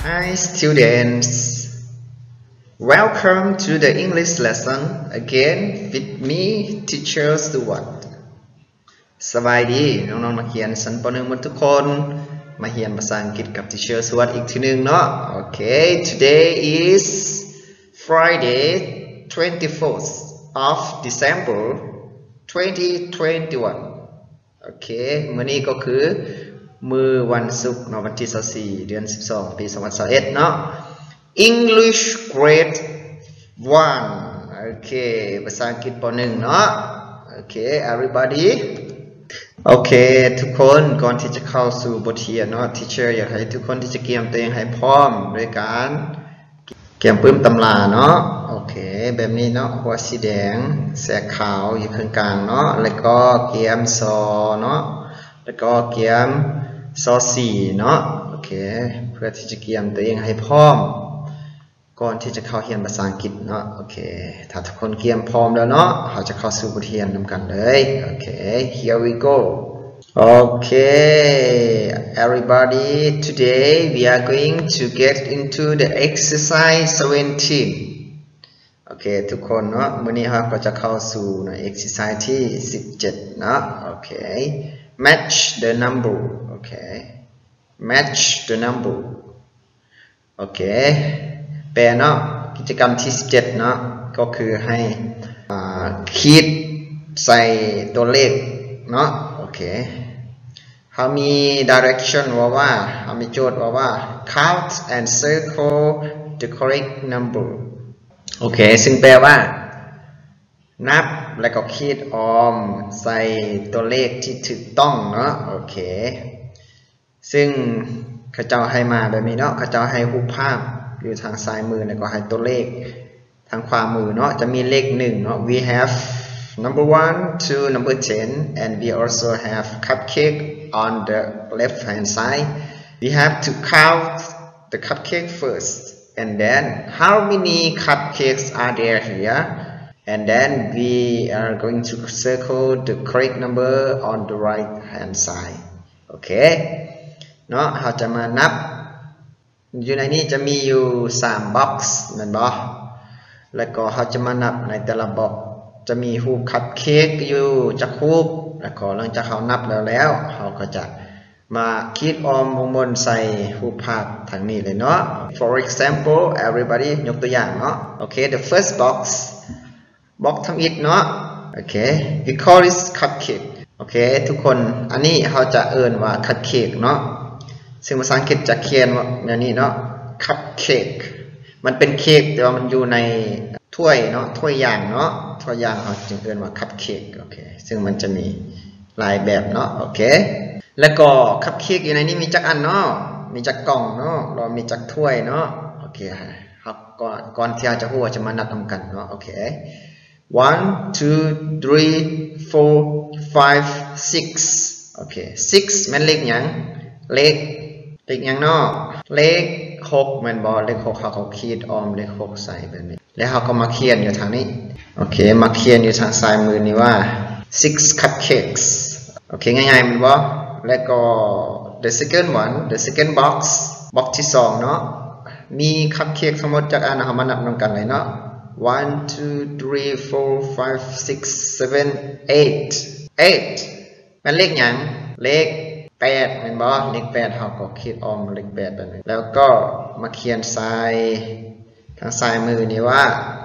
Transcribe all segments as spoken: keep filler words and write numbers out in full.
Hi students, welcome to the English lesson again with me, teacher Stuart. สบายดีน้องๆนักเรียนชั้นป .หนึ่ง หมดทุกคนมาเรียนภาษาอังกฤษกับ teacher Stuart อีกทีนึงเนาะ Okay, today is Friday, twenty-fourth of December, twenty twenty-one. Okay, มื้อนี้ก็คือมือวันศุกร์เนาะวันที่ยี่สิบสี่เดือนสิบสองปีสองพันยี่สิบเอ็ดเนาะ English grade one โอเคภาษาอังกฤษป .หนึ่ง เนาะโอเค everybody โอเคทุกคนก่อนที่จะเข้าสู่บทเรียนเนาะ teacher อยากให้ทุกคนที่จะเตรียมตัวเองให้พร้อมด้วยการเตรียมปื้มตำราเนาะโอเคแบบนี้เนาะหัวสีแดงแสกขาวอยู่ข้างกลางเนาะแล้วก็เกียมซอเนาะแล้วก็เกียมซอสี่เนาะโอเคเพื่อที่จะเตรียมตัวเองให้พร้อมก่อนที่จะเข้าเรียนภาษาอังกฤษเนาะโอเคถ้าทุกคนเตรียมพร้อมแล้วเนาะเราจะเข้าสู่บทเรียนนำกันเลยโอเค here we go okay everybody today we are going to get into the exercise seventeen โอเคทุกคนเนาะมื้อนี้เราก็จะเข้าสู่ใน exercise ที่สิบเจ็ดเนาะโอเค match the number โอเค match the number โอเคแปลเนาะกิจกรรมที่สิบเจ็ดเนาะก็คือให้ขีดใส่ตัวเลขเนาะโอเคเขามี direction ว่าว่าเขามีโจทย์ว่าว่า count and circle the correct number โอเคซึ่งแปลว่านับแล้วก็ขีดออมใส่ตัวเลขที่ถูกต้องเนาะโอเคซึ่งเขาเจ้าให้มาแบบนี้เนาะเขาเจ้าให้รูปภาพอยู่ทางซ้ายมือแล้วก็ให้ตัวเลขทางขวามือเนาะจะมีเลขหนึ่งเนาะ we have number one two number ten and we also have cupcake on the left hand side we have to count the cupcake first and then how many cupcakes are there here and then we are going to circle the correct number on the right hand side โอเคเนาะเราจะมานับอยู่ในนี้จะมีอยู่สามบ็อกซ์นั่นบ่แล้วก็เราจะมานับในแต่ละบ็อกจะมีรูปคัพเค้กอยู่จักรูปแล้วก็หลังจากเขานับแล้วแล้วเราก็จะมาคิดออมวงบนใส่รูปภาพทางนี้เลยเนาะ for example everybody ยกตัวอย่างเนาะโอเค the first box บ็อกทำอิฐเนาะโอเค we call this cupcake โอเคทุกคนอันนี้เราจะเอิ้นว่า cupcake เนาะซึ่งภาษาอังกฤษจะเขียนว่าอย่างนี้เนาะ cupcake มันเป็นเค้กแต่ว่ามันอยู่ในถ้วยเนาะถ้วยย่างเนาะถ้วยย่างเขาจึงเรียกว่า cupcake โอเคซึ่งมันจะมีหลายแบบเนาะโอเคแล้วก็ cupcake อยู่ในนี้มีจักอันเนาะมีจักกล่องเนาะเรามีจักถ้วยเนาะโอเคครับก่อนก่อนที่เราจะพูดจะมานับนำกันเนาะโอเค one two three four five six โอเค six มันเลขหยังเลขเลขยังเนาะเลขหกมันบอเลขหกเขาเขาขีดออมเลขหกใส่แบบนี้แล้วเขาก็มาเขียนอยู่ทางนี้โอเคมาเขียนอยู่ทางซ้ายมือนี่ว่า six cupcakes โอเคง่ายๆมันบอแล้วก็ the second one the second box box ที่สองเนาะมีคัพเค้กทั้งหมดจากอันเขามานับนำกันเลยเนาะ one two three four five six seven eight eight มันเลขยังเลขแปดเห็นบ่เลขแปดเขาก็คิดออมเลขแปดแบบนี้แล้วก็มาเขียนซ้ายทางซ้ายมือนี่ว่า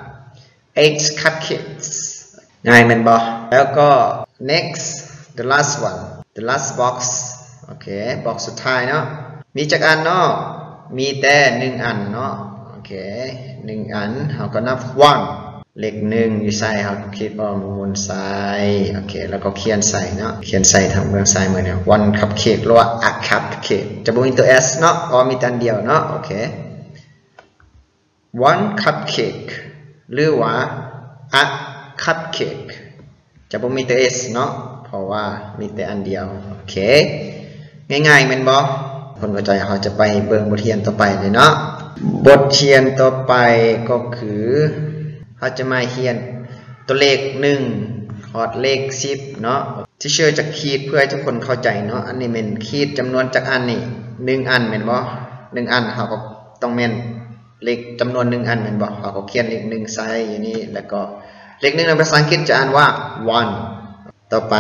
eight cupcakes ง่ายเห็นบ่แล้วก็ next the last one the last box โอเคบ็อกซ์สุดท้ายเนาะมีจักอันเนาะมีแต่หนึ่งอันเนาะโอเคหนึ่งอันเขาก็นับ one เลขหนึ่งอยู่ใส่เขาคิดออมบนซ้ายโอเคแล้วก็เขียนใส่เนาะเขียนใส่ทางเบื้องซ้ายมือเนี่ย one cupcake หรือว่า a cupcake จะบ่มีตัว s เนาะอ๋อมีแต่อันเดียวเนาะโอเค one cupcake หรือว่า a cupcake จะบ่มีตัว s เนาะเพราะว่ามีแต่อันเดียวโอเคง่ายๆแม่นบ่คนเข้าใจเขาจะไปเบิ่งบทเรียนต่อไปเลยเนาะบทเรียนต่อไปก็คือเขาจะมาเรียนตัวเลขหนึ่งฮอดเลขสิบเนาะที่เชื่อจะขีดเพื่อให้ทุกคนเข้าใจเนาะอันนี้เป็นขีดจำนวนจากอันนี่หนึ่งอันแม่นบ่หนึ่งอันเขาก็ต้องแม่นเลขจำนวนหนึ่งอันแม่นบ่เขาก็เขียนเลขหนึ่งใส่อย่างนี้แล้วก็เลขหนึ่งในภาษาอังกฤษจะอ่านว่า one ต่อไป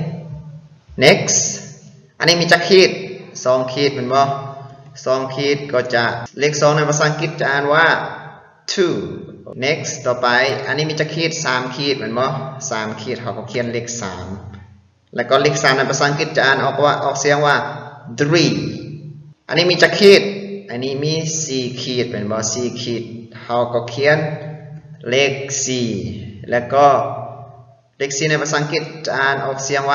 next อันนี้มีจักขีดสองขีดแม่นบ่สองขีดก็จะเลขสองในภาษาอังกฤษจะอ่านว่า two next ต่อไปอันนี้มีจักขีดสามขีดแม่นบ่สามขีดเขาก็เขียนเลขสามแล้วก็เลขสามในภาษาอังกฤษจะอ่านออกว่าออกเสียงว่า three อันนี้มีจักขีดอันนี้มีสี่ขีดเป็นบ่สี่ขีดเขาก็เขียนเลขสี่แล้วก็เลขสี่ในภาษาอังกฤษจะอ่านออกเสียงว่า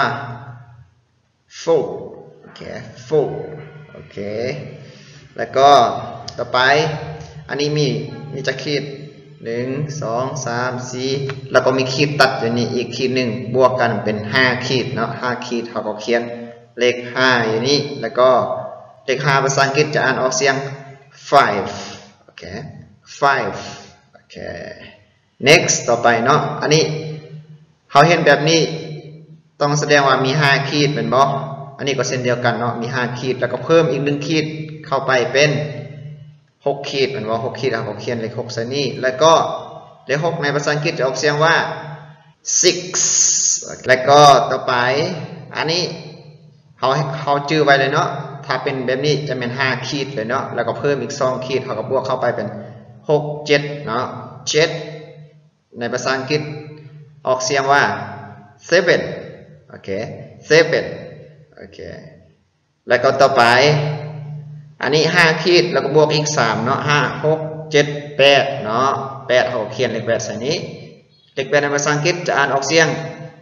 four โอเค four โอเคแล้วก็ต่อไปอันนี้มีมีจักขีดหนึ่งสองสามสี่แล้วก็มีขีดตัดอยู่นี่อีกขีดหนึ่งบวกกันเป็นห้าขีดเนาะห้าขีดเขาก็เขียนเลขห้าอยู่นี่แล้วก็เลขห้าภาษาอังกฤษจะอ่านออกเสียง five โอเค five โอเค next ต่อไปเนาะอันนี้เขาเห็นแบบนี้ต้องแสดงว่ามีห้าขีดเป็นบ่อันนี้ก็เช่นเดียวกันเนาะมีห้าขีดแล้วก็เพิ่มอีกหนึ่งขีดเข้าไปเป็นหกขีดเป็นว่าหกขีดเขาก็เขียนเลขหกใส่นี่แล้วก็เลขหกในภาษาอังกฤษจะออกเสียงว่า six แล้วก็ต่อไปอันนี้เขาเขาจื้อไว้เลยเนาะถ้าเป็นแบบนี้จะเป็นห้าขีดเลยเนาะแล้วก็เพิ่มอีกสองขีดเขาก็บวกเข้าไปเป็นหก เจ็ดเนาะเจ็ดในภาษาอังกฤษออกเสียงว่า seven โอเค seven โอเคแล้วก็ต่อไปอันนี้ห้าขีดแล้วก็บวกอีกสามเนาะห้า หก เจ็ด แปดเนาะแปดเขาเขียนเลขแปดใส่นี้เลขแปดในภาษาอังกฤษจะอ่านออกเสียง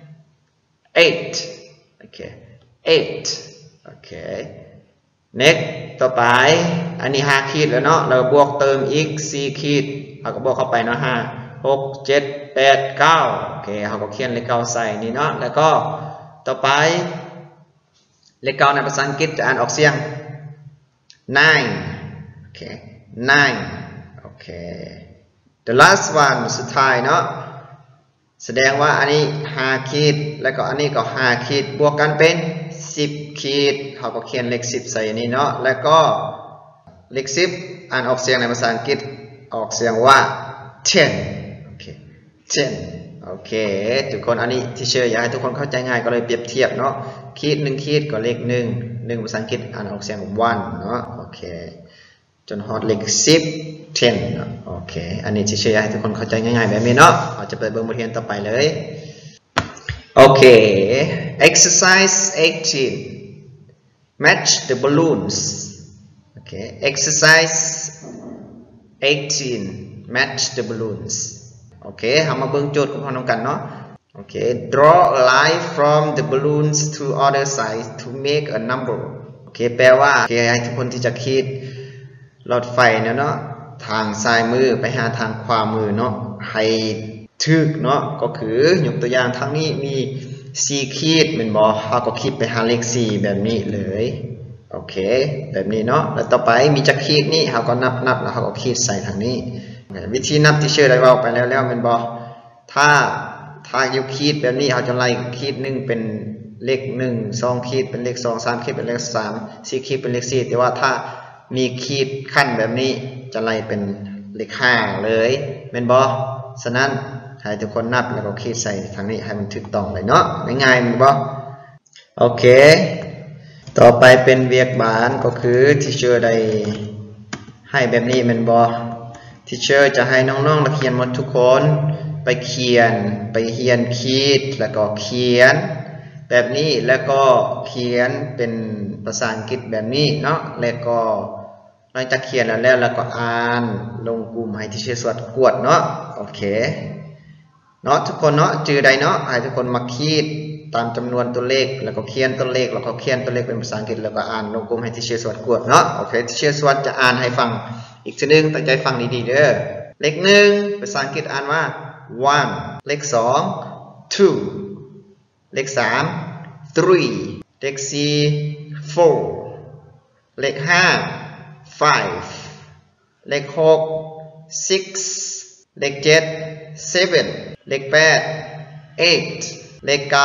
eight โอเค eight โอเค next ต่อไปอันนี้ห้าขีดแล้วเนาะเราบวกเติมอีกสี่ขีดเราก็บวกเข้าไปเนาะห้า หก เจ็ด แปด เก้าโอเคเขาก็เขียนเลขเก้าใส่นี่เนาะแล้วก็ต่อไปเลขเก้าในภาษาอังกฤษจะอ่านออกเสียง nine โอเค nine โอเค the last one สุดท้ายเนาะแสดงว่าอันนี้ห้าขีดแล้วก็อันนี้ก็ห้าขีดบวกกันเป็นสิบขีดเขาก็เขียนเลขสิบใส่นี่เนาะแล้วก็เลขสิบอ่านออกเสียงในภาษาอังกฤษออกเสียงว่า ten โอเค ten โอเคทุกคนอันนี้ที่เชื่ออยากให้ทุกคนเข้าใจง่ายก็เลยเปรียบเทียบเนาะขีดหนึ่งขีดก็เลขหนึ่งหนึ่งภาษาอังกฤษอ่านออกเสียง one เนาะโอเคจนฮอตเลขสิบ ten เนาะโอเคอันนี้ที่เชื่ออยากให้ทุกคนเข้าใจง่ายๆแบบนี้เนาะเราจะไปเบิ่งบทเรียนต่อไปเลยโอเค exercise eighteen match the balloons โอเค exercise eighteen match the balloons โอเคเรามาเบิ่งโจทย์ของเรานำกันเนาะโอเค draw a line from the balloons to other side to make a number โอเคแปลว่าโอเคให้ทุกคนที่จะคิดหลอดไฟเนี่ยเนาะทางซ้ายมือไปหาทางขวามือเนาะให้ถึกเนาะก็คือยกตัวอย่างทางนี้มีสี่ขีดเป็นบอเขาก็คิดไปหาเลขสี่แบบนี้เลยโอเคแบบนี้เนาะแล้วต่อไปมีจักขีดนี่เขาก็นับนับแล้วเขาก็ขีดใส่ทางนี้วิธีนับที่เชื่อได้ว่าไปแล้วแล้วเป็นบอถ้าถ้ายกขีดแบบนี้เขาจะไล่ขีดหนึ่งเป็นเลขหนึ่งสองขีดเป็นเลขสองสามขีดเป็นเลขสามสี่ขีดเป็นเลขสี่แต่ว่าถ้ามีขีดขั้นแบบนี้จะไล่เป็นเลขห้าเลยเป็นบอฉะนั้นให้ทุกคนนับแล้วก็ขีดใส่ทางนี้ให้มันถูกต้องเลยเนาะง่ายๆมันบอโอเคต่อไปเป็นเวียกบานก็คือที่เชอร์ได้ให้แบบนี้มันบอที่เชอร์จะให้น้องๆนักเรียนหมดทุกคนไปเขียนไปเขียนขีดแล้วก็เขียนแบบนี้แล้วก็เขียนเป็นภาษาอังกฤษแบบนี้เนาะแล้วก็หลังจากเขียนแล้วแล้วแล้วก็อ่านลงกลุ่มให้ที่เชอร์สวดกวดเนาะโอเคเนาะทุกคนเนาะจือใดเนาะให้ทุกคนมาขีดตามจำนวนตัวเลขแล้วก็เขียนตัวเลขแล้วก็เขียนตัวเลขเป็นภาษาอังกฤษแล้วก็อ่านลงกลุ่มให้ที่เชอร์สวดกวดเนาะโอเคที่เชอร์สวดจะอ่านให้ฟังอีกทีนึงตั้งใจฟังดีๆเด้อเลขหนึ่งภาษาอังกฤษอ่านว่า one เลขสอง two เลขสาม three เลขสี่ four เลขห้า five เลขหก six เลขเจ็ด seven เลขแปด eight เลขเก้า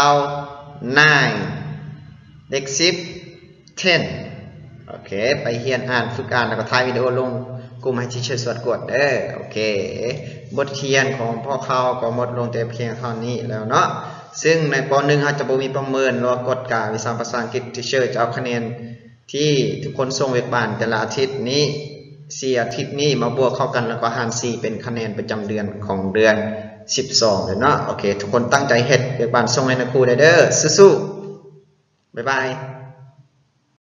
nine เลขสิบ ten โอเคไปเรียนอ่านฝึกอ่านแล้วก็ถ่ายวิดีโอลงกลุ่มให้ที่เชิญสวดกดเด้อโอเคบทเรียนของพ่อเขาก็หมดลงแต่เพียงเท่านี้แล้วเนาะซึ่งในปหนึ่งเขาจะบ่มีประเมินหรือว่ากฎการวิชาภาษาอังกฤษที่เชิญจะเอาคะแนนที่ทุกคนส่งเว็บบ้านแต่ละอาทิตย์นี้สี่อาทิตย์นี้มาบวกเข้ากันแล้วก็หารสี่เป็นคะแนนประจำเดือนของเดือนสิบสองเลยเนาะโอเคทุกคนตั้งใจเฮ็ดเว็บบ้านส่งให้นักครูได้เด้อสู้ๆบ๊ายบาย